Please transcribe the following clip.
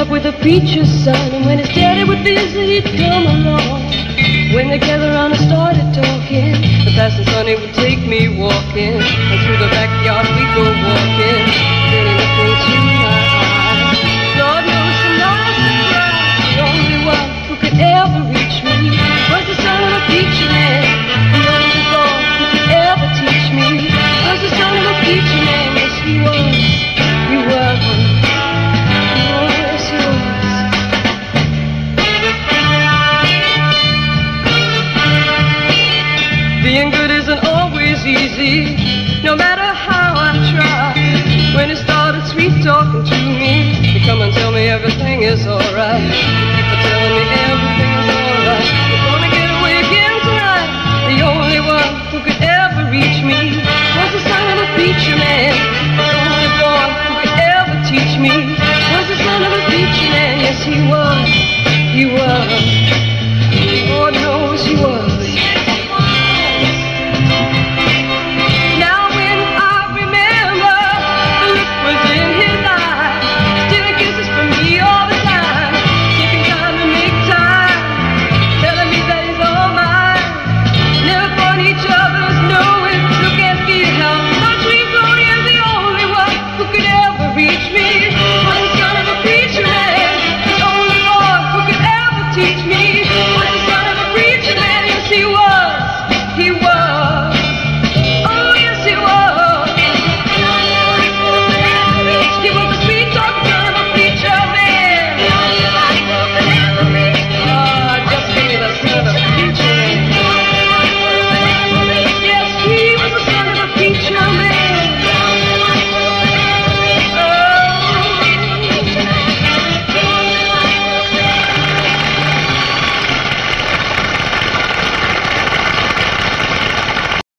up with a preacher's son, and when his daddy would visit, he'd come along. When they gathered around and started talking, the pastor Sonny would take me walking, and through the backyard we'd go walking. Then he looked into my eyes. Lord knows some nights I cried. The only one who could ever reach me was the son of a preacher man. The only God who could ever teach me was the son of a preacher man. Yes, he was. He was. Being good isn't always easy, no matter how I try. When he started sweet talking to me, he'd come and tell me everything is alright.